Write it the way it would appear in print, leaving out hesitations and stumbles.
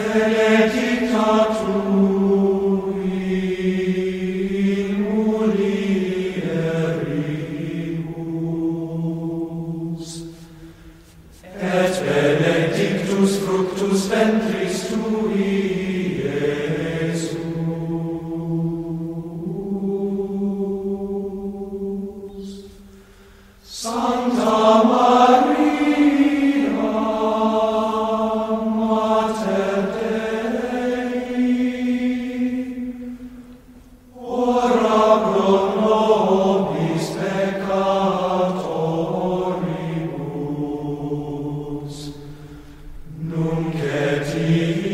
benedicta tu in mulieribus, et benedictus fructus ventris tui, Iesus. Sancta Maria, Mater Dei, ora pro nobis peccatoribus, nunc et